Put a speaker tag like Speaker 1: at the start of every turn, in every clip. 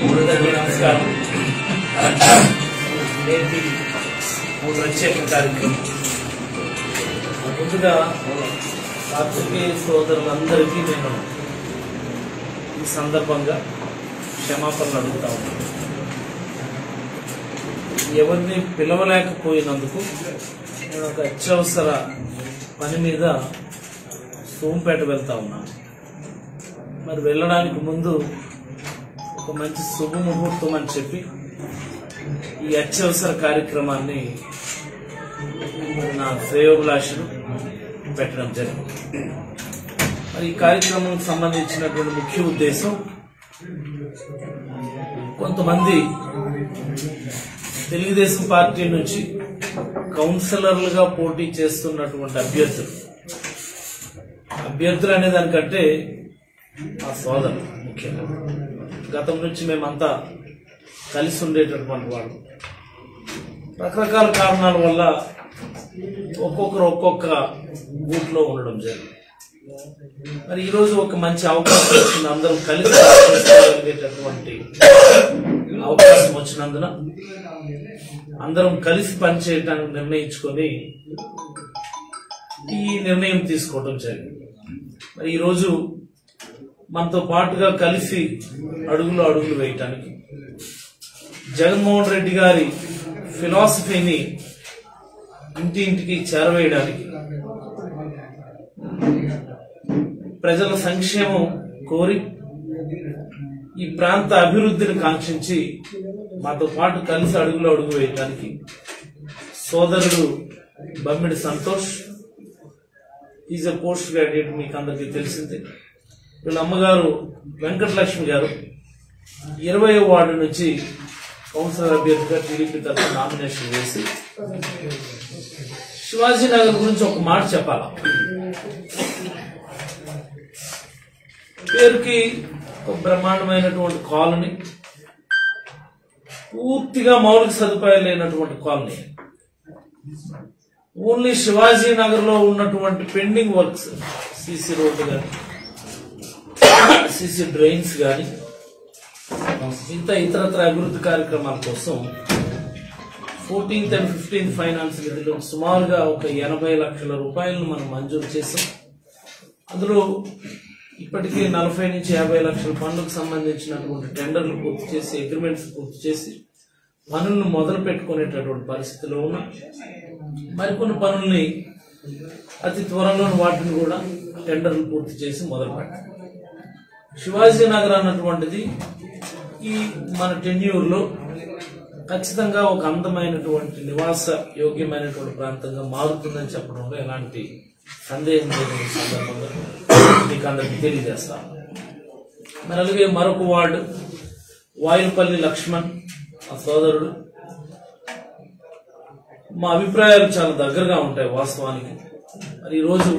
Speaker 1: నమస్కారం. నేటి ప్రత్యేక కార్యక్రమం ముందుగా పాత్రికేయ సోదరులందరికీ నేను ఈ సందర్భంగా క్షమాపణలు అడుగుతా ఉన్నాను. ఎవరిని పిలవలేకపోయినందుకు నేను ఒక అత్యవసర పని మీద సోంపేట వెళ్తా ఉన్నాను. మరి వెళ్ళడానికి ముందు ఒక మంచి శుభముహూర్తం అని చెప్పి ఈ అత్యవసర కార్యక్రమాన్ని నా శ్రేయోభిలాషులు పెట్టడం జరిగింది. మరి ఈ కార్యక్రమానికి సంబంధించినటువంటి ముఖ్య ఉద్దేశం, కొంతమంది తెలుగుదేశం పార్టీ నుంచి కౌన్సిలర్లుగా పోటీ చేస్తున్నటువంటి అభ్యర్థులు అనే దానికంటే మా సోదరులు ముఖ్యంగా గతం నుంచి మేమంతా కలిసి ఉండేటటువంటి వాళ్ళు రకరకాల కారణాల వల్ల ఒక్కొక్కరు ఒక్కొక్క బూట్లో ఉండడం జరిగింది. మరి ఈరోజు ఒక మంచి అవకాశం వచ్చింది, అందరం కలిసి చేసుకోగలిగేటటువంటి అవకాశం వచ్చినందున అందరం కలిసి పనిచేయడానికి నిర్ణయించుకొని ఈ నిర్ణయం తీసుకోవడం జరిగింది. మరి ఈరోజు మనతో పాటుగా కలిసి అడుగులు వేయటానికి జగన్మోహన్ రెడ్డి గారి ఫిలాసఫీని ఇంటింటికి చేరవేయడానికి, ప్రజల సంక్షేమం కోరి ఈ ప్రాంత అభివృద్ధిని కాంక్షించి మాతో పాటు కలిసి అడుగు వేయటానికి సోదరుడు Bammidi Santosh, is a post graduate, మీకు అందరికీ తెలిసిందే. వీళ్ళ అమ్మగారు వెంకటలక్ష్మి గారు 20వ వార్డు నుంచి కౌన్సిలర్ అభ్యర్థిగా టీడీపీ తరఫున నామినేషన్ వేసి, శివాజీనగర్ గురించి ఒక మాట చెప్పాలా. పేరుకి ఒక బ్రహ్మాండమైనటువంటి కాలనీ, పూర్తిగా మౌలిక సదుపాయాలు లేనటువంటి కాలనీ. ఓన్లీ శివాజీనగర్ లో ఉన్నటువంటి పెండింగ్ వర్క్స్, సీసీ రోడ్డు కానీ, సీసీ డ్రైన్స్ కానీ, ఇతరత్ర అభివృద్ధి కార్యక్రమాల కోసం 14th and 15th ఫైనాన్స్ నిధులు సుమారుగా ఒక 80 లక్షల రూపాయలను మనం మంజూరు చేసాం. అందులో ఇప్పటికీ 40 నుంచి 50 లక్షల పనులకు సంబంధించినటువంటి టెండర్లు పూర్తి చేసి, అగ్రిమెంట్స్ పూర్తి చేసి పనులను మొదలు పెట్టుకునేటటువంటి పరిస్థితిలో ఉన్న మరికొన్ని పనుల్ని అతి త్వరలో వాటిని కూడా టెండర్లు పూర్తి చేసి మొదలు పెట్టాం. శివాజీనగర్ అన్నటువంటిది ఈ మన టెన్యూర్ లో ఖచ్చితంగా ఒక అందమైనటువంటి నివాస యోగ్యమైనటువంటి ప్రాంతంగా మారుతుందని చెప్పడంలో ఎలాంటి సందేహం లేని సందర్భంగా మీకు అందరికీ తెలియజేస్తాను. మరి అలాగే మరొక వార్డు వాయుపల్లి లక్ష్మణ్, ఆ సోదరుడు, మా అభిప్రాయాలు చాలా దగ్గరగా ఉంటాయి వాస్తవానికి. మరి ఈరోజు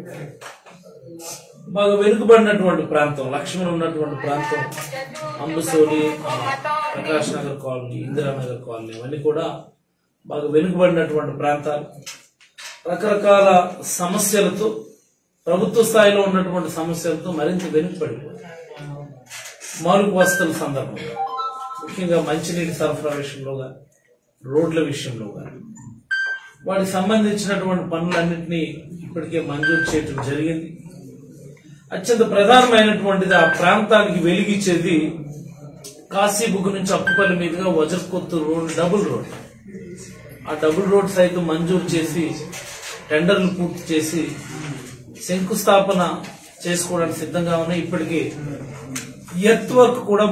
Speaker 1: బాగా వెనుకబడినటువంటి ప్రాంతం, లక్ష్మణ్ ఉన్నటువంటి ప్రాంతం, అంబసోలి, ప్రకాష్ నగర్ కాలనీ, ఇందిరానగర్ కాలనీ, ఇవన్నీ కూడా బాగా వెనుకబడినటువంటి ప్రాంతాలు. రకరకాల సమస్యలతో, ప్రభుత్వ స్థాయిలో ఉన్నటువంటి సమస్యలతో మరింత వెనుకబడిపోయింది. మౌలిక వసతుల సందర్భంగా, ముఖ్యంగా మంచినీటి సరఫరా విషయంలో కానీ, రోడ్ల విషయంలో కానీ, వాటికి సంబంధించినటువంటి పనులన్నింటినీ ఇప్పటికే మంజూరు చేయడం జరిగింది. అత్యంత ప్రధానమైనటువంటిది, ఆ ప్రాంతానికి వెలిగిచ్చేది కాశీబుక్ నుంచి అక్కుపల్లి మీదుగా వజ్రకొత్తూరు రోడ్, డబుల్ రోడ్. ఆ డబుల్ రోడ్ సైతం మంజూరు చేసి, టెండర్లు పూర్తి చేసి, శంకుస్థాపన చేసుకోవడానికి సిద్ధంగా ఉన్నాయి. ఇప్పటికీ ఎర్త్ వర్క్ కూడా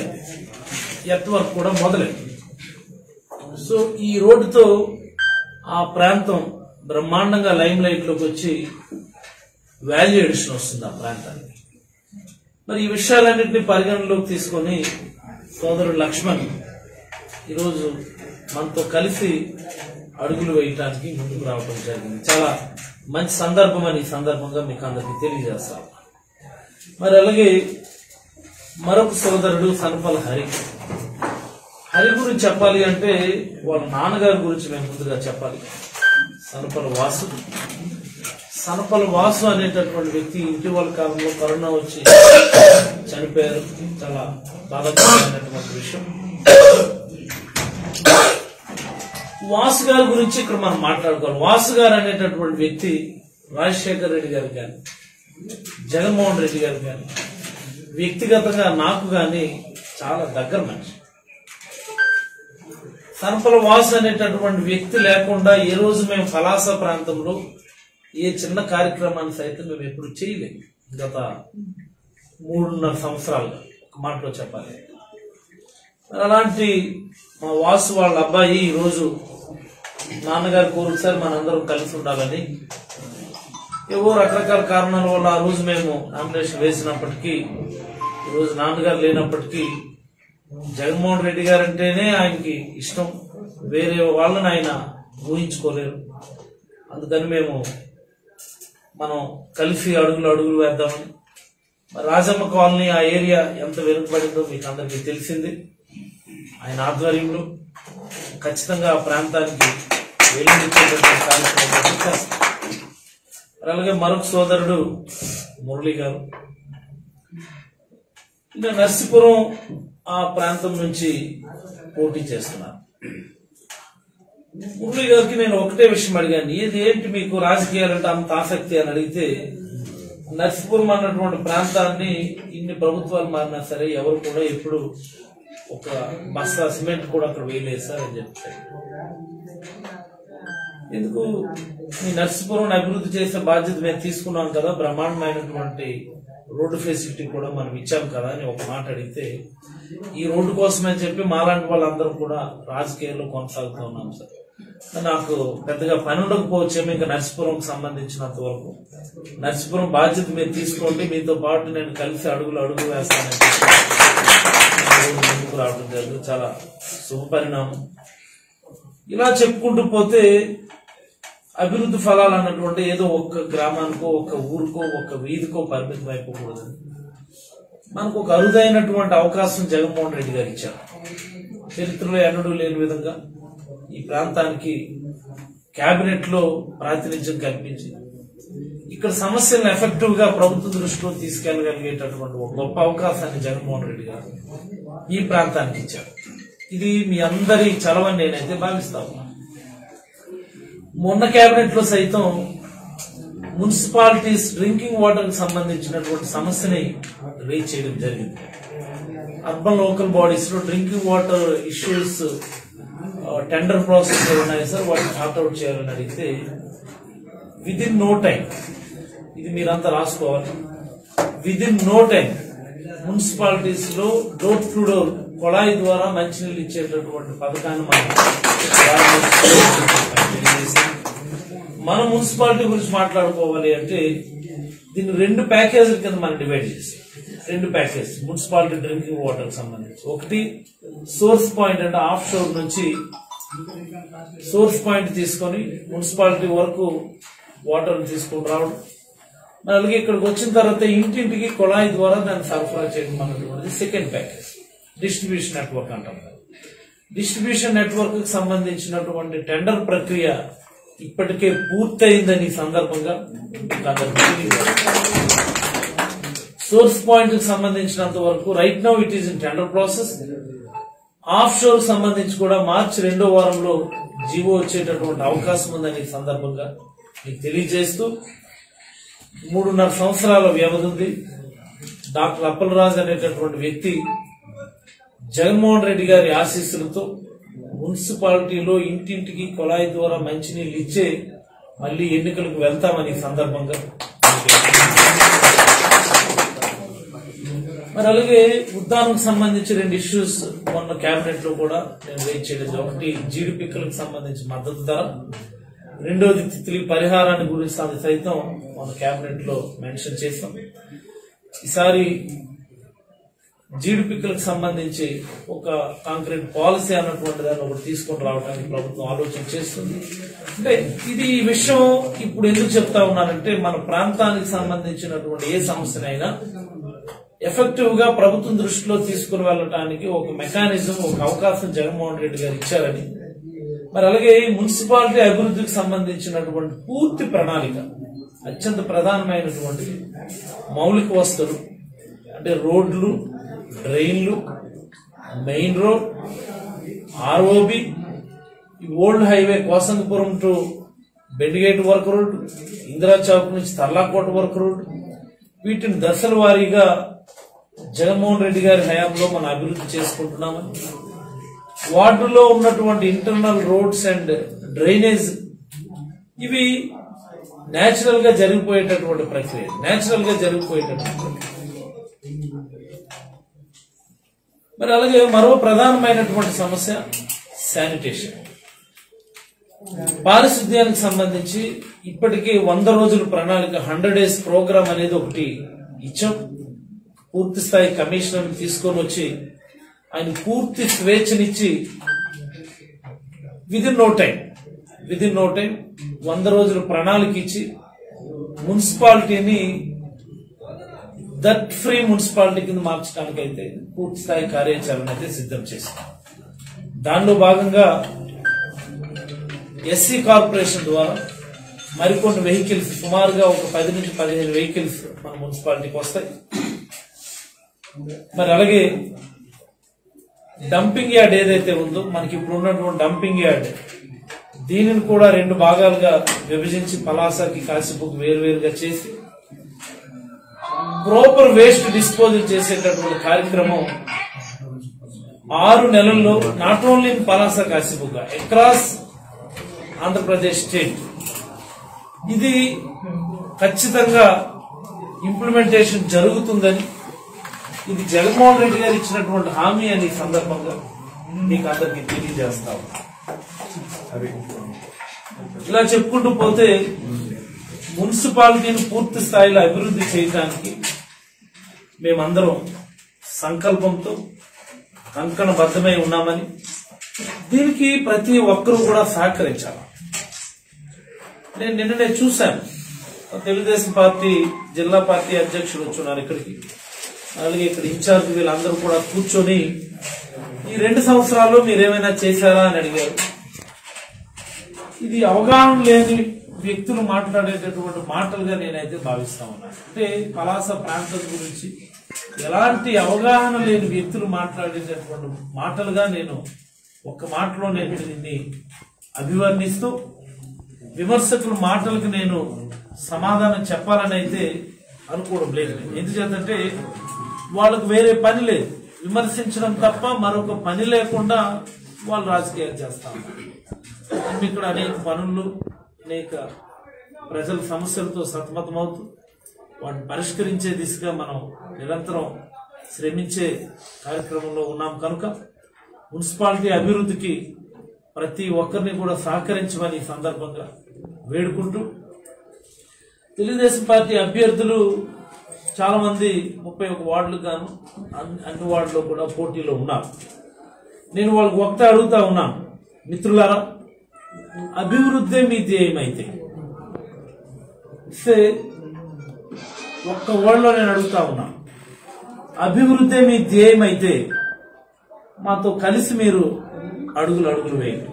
Speaker 1: మొదలైంది. సో ఈ రోడ్డుతో ఆ ప్రాంతం బ్రహ్మాండంగా లైమ్ లైట్ లోకి వచ్చి వాల్యూ ఎడిషన్ వస్తుంది ఆ ప్రాంతానికి. మరి ఈ విషయాలన్నింటినీ పరిగణలోకి తీసుకొని సోదరుడు లక్ష్మణ్ ఈరోజు మనతో కలిసి అడుగులు వేయటానికి ముందుకు రావడం జరిగింది. చాలా మంచి సందర్భం అని ఈ సందర్భంగా మీకు అందరికీ తెలియజేస్తాను. మరి అలాగే మరొక సోదరుడు సనపల హరి గురించి చెప్పాలి అంటే వాళ్ళ నాన్నగారి గురించి మేము ముందుగా చెప్పాలి. సనపల వాసు అనేటటువంటి వ్యక్తి ఇటీవల కాలంలో కరోనా వచ్చి చనిపోయారు. చాలా బాధాకరమైనటువంటి విషయం. వాసు గారి గురించి ఇక్కడ మనం మాట్లాడుకోవాలి. వాసు గారు అనేటటువంటి వ్యక్తి రాజశేఖర రెడ్డి గారు కానీ జగన్మోహన్ రెడ్డి గారు కానీ వ్యక్తిగతంగా నాకు కానీ చాలా దగ్గర మనిషి. సనపల వాసు అనేటటువంటి వ్యక్తి లేకుండా ఏ రోజు మేము పలాస ప్రాంతంలో ఏ చిన్న కార్యక్రమాన్ని సైతం మేము ఎప్పుడు చేయలేము. గత 3.5 సంవత్సరాలుగా ఒక మాటలో చెప్పాలి. అలాంటి మా వాసు వాళ్ళ అబ్బాయి ఈరోజు నాన్నగారు కోరు సార్ మనందరం కలిసి ఉండాలని, ఏవో రకరకాల కారణాల వల్ల ఆ రోజు మేము నామినేషన్ వేసినప్పటికీ, ఈరోజు నాన్నగారు లేనప్పటికీ జగన్మోహన్ రెడ్డి గారు అంటేనే ఆయనకి ఇష్టం. వేరే వాళ్ళని ఆయన ఊహించుకోలేరు. అందుకని మనం కలిసి అడుగులు వేద్దామని. రాజమ్మ కాలనీ ఆ ఏరియా ఎంత వెనుకబడిందో మీకు అందరికీ తెలిసింది. ఆయన ఆధ్వర్యంలో ఖచ్చితంగా ఆ ప్రాంతానికి వెలుగునిచ్చేటటువంటి కార్యక్రమం చేస్తారు. అలాగే మరొక సోదరుడు మురళి గారు ఇంకా నర్సీపురం ఆ ప్రాంతం నుంచి పోటీ చేస్తున్నారు. మురళి గారికి నేను ఒకటే విషయం అడిగాను, ఏంటి మీకు రాజకీయాలంటే అంత ఆసక్తి అని అడిగితే, నర్సీపురం అన్నటువంటి ప్రాంతాన్ని ఇన్ని ప్రభుత్వాలు మారినా సరే ఎవరు కూడా ఎప్పుడు ఒక బస్తా సిమెంట్ కూడా అక్కడ వేయలేదు సార్ అని చెప్తారు. ఎందుకు మీ నర్సీపురం అభివృద్ధి చేసే బాధ్యత మేము తీసుకున్నాం కదా, బ్రహ్మాండమైనటువంటి రోడ్డు ఫెసిలిటీ కూడా మనం ఇచ్చాం కదా అని ఒక మాట అడిగితే, ఈ రోడ్డు కోసమని చెప్పి మాలాంటి వాళ్ళందరూ కూడా రాజకీయాల్లో కొనసాగుతూ ఉన్నాం సార్. నాకు పెద్దగా పని ఉండకపోవచ్చేమో ఇంకా నర్సీపురంకి సంబంధించినంత వరకు. నర్సీపురం బాధ్యత మీరు తీసుకోండి, మీతో పాటు నేను కలిసి అడుగు వేస్తానని ముందుకు రావడం జరిగింది. చాలా శుభపరిణామం. ఇలా చెప్పుకుంటూ పోతే అభివృద్ధి ఫలాలు అన్నటువంటి ఏదో ఒక్క గ్రామానికో ఒక్క ఊరికో ఒక్క వీధికో పరిమితం అయిపోకూడదు. మనకు ఒక అరుదైనటువంటి అవకాశం జగన్మోహన్ రెడ్డి గారు ఇచ్చారు. చరిత్రలో ఎన్నడూ లేని విధంగా ఈ ప్రాంతానికి కేబినెట్ లో ప్రాతినిధ్యం కల్పించి ఇక్కడ సమస్యలను ఎఫెక్టివ్ గా ప్రభుత్వ దృష్టిలో తీసుకెళ్లగలిగేటటువంటి ఒక గొప్ప అవకాశాన్ని జగన్మోహన్ రెడ్డి గారు ఈ ప్రాంతానికి ఇచ్చారు. ఇది మీ అందరి చలవని నేనైతే భావిస్తా ఉన్నా. మొన్న కేబినెట్ లో సైతం మున్సిపాలిటీస్ డ్రింకింగ్ వాటర్ కి సంబంధించినటువంటి సమస్యని రేజ్ చేయడం జరిగింది. అర్బన్ లోకల్ బాడీస్ లో drinking water issues tender process ఉన్నాయి సార్, వాటిని సార్ట్అవుట్ చేయాలని అడిగితే విదిన్ నో టైం, ఇది మీరంతా రాసుకోవాలి, విదిన్ నో టైం మున్సిపాలిటీస్ లో డోర్ టు డోర్ కొళాయి ద్వారా మంచినీళ్ళు ఇచ్చేటటువంటి పథకాన్ని మన మున్సిపాలిటీ గురించి మాట్లాడుకోవాలి అంటే దీన్ని 2 ప్యాకేజీల కింద మనం డివైడ్ చేసి, 2 ప్యాకేజ్ మున్సిపాలిటీ డ్రింకింగ్ వాటర్ సంబంధించి. ఒకటి సోర్స్ పాయింట్ అంటే ఆఫ్ షోర్ నుంచి సోర్స్ పాయింట్ తీసుకొని మున్సిపాలిటీ వరకు వాటర్ తీసుకొని రావడం, అలాగే ఇక్కడికి వచ్చిన తర్వాత ఇంటింటికి కొళాయి ద్వారా దాన్ని సరఫరా చేయడం అన్నటువంటిది సెకండ్ ప్యాకేజ్. డిస్ట్రిబ్యూషన్ నెట్వర్క్ అంటాం. డిస్ట్రిబ్యూషన్ నెట్వర్క్ కి సంబంధించినటువంటి టెండర్ ప్రక్రియ ఇప్పటికే పూర్తయిందని సందర్భంగా సోర్స్ పాయింట్ కి సంబంధించినంత వరకు right now it is in tender process. Off shore సంబంధించి కూడా మార్చి 2వ వారంలో జీవో వచ్చేటటువంటి అవకాశం ఉందని ఈ సందర్భంగా మీకు తెలియజేస్తూ, 3.5 సంవత్సరాల వ్యవధి ఉంది. డాక్టర్ అప్పలరాజు అనేటటువంటి వ్యక్తి జగన్మోహన్ రెడ్డి గారి ఆశీస్సులతో మున్సిపాలిటీలో ఇంటింటికి కొళాయి ద్వారా మంచినీళ్ళు ఇచ్చే మళ్లీ ఎన్నికలకు వెళ్తామని సందర్భంగా. మరి అలాగే ఉద్దానంకు సంబంధించి 2 ఇష్యూస్ మొన్న కేబినెట్ లో కూడా నేను రేజ్ చేయలేదు. ఒకటి జీడి పిక్కలకు సంబంధించి మద్దతు ధర, రెండోది తిత్లీ పరిహారాన్ని గురించి సైతం మన కేబినెట్ లో మెన్షన్ చేశాం. ఈసారి జీడి పిక్కలకు సంబంధించి ఒక కాంక్రీట్ పాలసీ అన్నటువంటి దాన్ని ఒకటి తీసుకొని రావడానికి ప్రభుత్వం ఆలోచన చేస్తుంది. అంటే ఇది ఈ విషయం ఇప్పుడు ఎందుకు చెప్తా ఉన్నానంటే, మన ప్రాంతానికి సంబంధించినటువంటి ఏ సమస్యనైనా ఎఫెక్టివ్ గా ప్రభుత్వం దృష్టిలో తీసుకుని వెళ్ళటానికి ఒక మెకానిజం, ఒక అవకాశం జగన్మోహన్ రెడ్డి గారు ఇచ్చారని, మరి అలాగే మున్సిపాలిటీ అభివృద్ధికి సంబంధించినటువంటి పూర్తి ప్రణాళిక, అత్యంత ప్రధానమైనటువంటి మౌలిక వస్తువులు అంటే రోడ్లు, డ్రైన్లు, main road, ROB, old highway Kosangapuram to Bendigate work road, Indira Chowk నుంచి తర్లాకోట వర్క్ రోడ్, వీటిని దశల వారీగా జగన్మోహన్ రెడ్డి గారి హయాంలో మనం అభివృద్ధి చేసుకుంటున్నామని, వార్డులో ఉన్నటువంటి ఇంటర్నల్ రోడ్స్ అండ్ డ్రైనేజ్ ఇవి నేచురల్ గా జరిగిపోయేటటువంటి ప్రక్రియ, మరి అలాగే మరో ప్రధానమైనటువంటి సమస్య శానిటేషన్. పారిశుద్ధ్యానికి సంబంధించి ఇప్పటికే 100 రోజుల ప్రణాళిక 100 days ప్రోగ్రామ్ అనేది ఒకటి ఇచ్చాం. పూర్తి స్థాయి కమిషనర్ తీసుకొని వచ్చి ఆయన పూర్తి స్వేచ్ఛనిచ్చి విదిన్ నో టైం 100 రోజుల ప్రణాళిక ఇచ్చి మున్సిపాలిటీని దట్ ఫ్రీ మున్సిపాలిటీ కింద మార్చడానికి అయితే పూర్తి స్థాయి కార్యాచరణ అయితే సిద్ధం చేశాం. దానిలో భాగంగా ఎస్సీ కార్పొరేషన్ ద్వారా మరికొన్ని వెహికల్స్, సుమారుగా ఒక 10 నుంచి 15 వెహికల్స్ మన మున్సిపాలిటీకి వస్తాయి. మరి అలాగే డంపింగ్ యార్డ్ ఏదైతే ఉందో మనకి ఇప్పుడు ఉన్నటువంటి డంపింగ్ యార్డ్, దీనిని కూడా 2 భాగాలుగా విభజించి పలాసకి, కాశీబుక్ వేరువేరుగా చేసి ప్రాపర్ వేస్ట్ డిస్పోజల్ చేసేటటువంటి కార్యక్రమం 6 నెలల్లో not only in Palasa, కాశీబుక్, across Andhra Pradesh state ఇది ఖచ్చితంగా ఇంప్లిమెంటేషన్ జరుగుతుందని, ఇది జగన్మోహన్ రెడ్డి గారు ఇచ్చినటువంటి హామీ అని సందర్భంగా మీకు అందరికీ తెలియజేస్తాం. ఇలా చెప్పుకుంటూ పోతే మున్సిపాలిటీని పూర్తి స్థాయిలో అభివృద్ధి చేయడానికి మేమందరం సంకల్పంతో కంకణబద్ధమై ఉన్నామని, దీనికి ప్రతి ఒక్కరూ కూడా సహకరించాలి. నేను నిన్ననే చూశాను, తెలుగుదేశం పార్టీ జిల్లా పార్టీ అధ్యక్షుడు వచ్చున్నారు ఇక్కడికి, అలాగే ఇక్కడ ఇన్ఛార్జ్ వీళ్ళందరూ కూడా కూర్చొని ఈ 2 సంవత్సరాల్లో మీరేమైనా చేశారా అని అడిగారు. ఇది అవగాహన లేని వ్యక్తులు మాట్లాడేటటువంటి మాటలుగా నేనైతే భావిస్తా ఉన్నాను. అంటే పలాస ప్రాంతం గురించి ఎలాంటి అవగాహన లేని వ్యక్తులు మాట్లాడేటటువంటి మాటలుగా నేను ఒక్క మాటలో నేను దీన్ని అభివర్ణిస్తూ, విమర్శకుల మాటలకు నేను సమాధానం చెప్పాలని అయితే అనుకోవడం లేదు. ఎందుచేతంటే వాళ్ళకు వేరే పని లేదు, విమర్శించడం తప్ప మరొక పని లేకుండా వాళ్ళు రాజకీయాలు చేస్తా ఉన్నారు. ఇక్కడ అనేక పనులు, అనేక ప్రజల సమస్యలతో సతమతమవుతూ వాటిని పరిష్కరించే దిశగా మనం నిరంతరం శ్రమించే కార్యక్రమంలో ఉన్నాం కనుక మున్సిపాలిటీ అభివృద్ధికి ప్రతి ఒక్కరిని కూడా సహకరించమని ఈ సందర్భంగా వేడుకుంటూ, తెలుగుదేశం పార్టీ అభ్యర్థులు చాలా మంది 31 వార్డులు గాను అన్ని వార్డులో కూడా పోటీలో ఉన్నారు. నేను వాళ్ళకి ఒకటే అడుగుతా ఉన్నాను, మిత్రులారా, అభివృద్ధి మీ ధ్యేయమైతే ఒక్క వర్డ్లో నేను అడుగుతా ఉన్నా, అభివృద్ధి మీ ధ్యేయమైతే మాతో కలిసి మీరు అడుగులు వేయండి.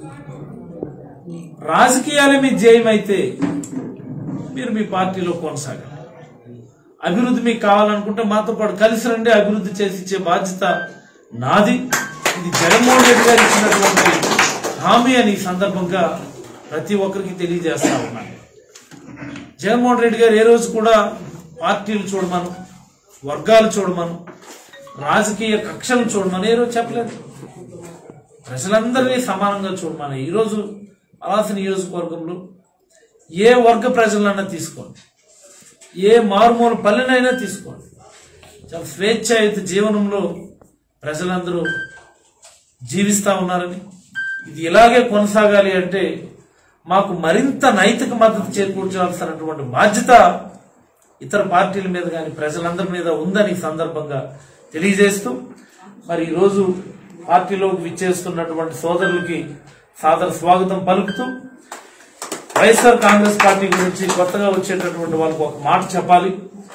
Speaker 1: రాజకీయాలే మీ ధ్యేయమైతే మీరు మీ పార్టీలో కొనసాగండి. అభివృద్ధి మీకు కావాలనుకుంటే మాతో పాటు కలిసి రండి, అభివృద్ధి చేసి ఇచ్చే బాధ్యత నాది. ఇది జగన్మోహన్ రెడ్డి గారు ఇచ్చినటువంటి హామీ అని ఈ సందర్భంగా ప్రతి ఒక్కరికి తెలియజేస్తా ఉన్నాను. జగన్మోహన్ రెడ్డి గారు ఏ రోజు కూడా పార్టీలు చూడమను, వర్గాలు చూడమను, రాజకీయ కక్షలు చూడమని ఏ రోజు చెప్పలేదు. ప్రజలందరినీ సమానంగా చూడమని. ఈరోజు పలాస నియోజకవర్గంలో ఏ వర్గ ప్రజలైనా తీసుకోండి, ఏ మారుమూల పల్లెనైనా తీసుకోండి, చాలా స్వేచ్ఛాయుత జీవనంలో ప్రజలందరూ జీవిస్తా ఉన్నారని, ఇది ఇలాగే కొనసాగాలి అంటే మాకు మరింత నైతిక మద్దతు చేకూర్చాల్సినటువంటి బాధ్యత ఇతర పార్టీల మీద కానీ ప్రజలందరి మీద ఉందని సందర్భంగా తెలియజేస్తూ, మరి ఈరోజు పార్టీలోకి విచ్చేస్తున్నటువంటి సోదరులకి సాదర స్వాగతం పలుకుతూ, వైఎస్ఆర్ కాంగ్రెస్ పార్టీ గురించి కొత్తగా వచ్చేటటువంటి వాళ్ళకు ఒక మాట చెప్పాలి.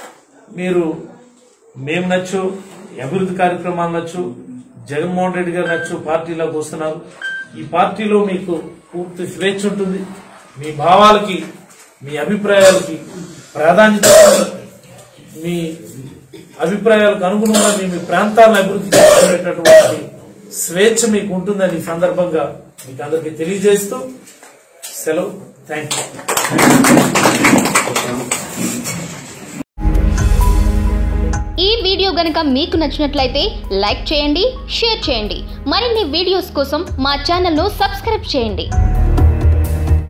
Speaker 1: మేము నచ్చు, అభివృద్ధి కార్యక్రమాలు నచ్చు, జగన్మోహన్ రెడ్డి గారు నచ్చు పార్టీలోకి వస్తున్నారు. ఈ పార్టీలో మీకు పూర్తి స్వేచ్ఛ ఉంటుంది. మీ భావాలకి, మీ అభిప్రాయాలకి ప్రాధాన్యత, మీ అభిప్రాయాలకు అనుగుణంగా మీ ప్రాంతాలను అభివృద్ధి చేసుకునేటటువంటి స్వేచ్ఛ మీకు ఉంటుందని ఈ సందర్భంగా మీకు అందరికీ తెలియజేస్తూ సెలవు. Thank you.
Speaker 2: ఈ వీడియో గనుక మీకు నచ్చినట్లయితే లైక్ చేయండి, షేర్ చేయండి. మరిన్ని వీడియోస్ కోసం మా ఛానల్ను సబ్స్క్రైబ్ చేయండి.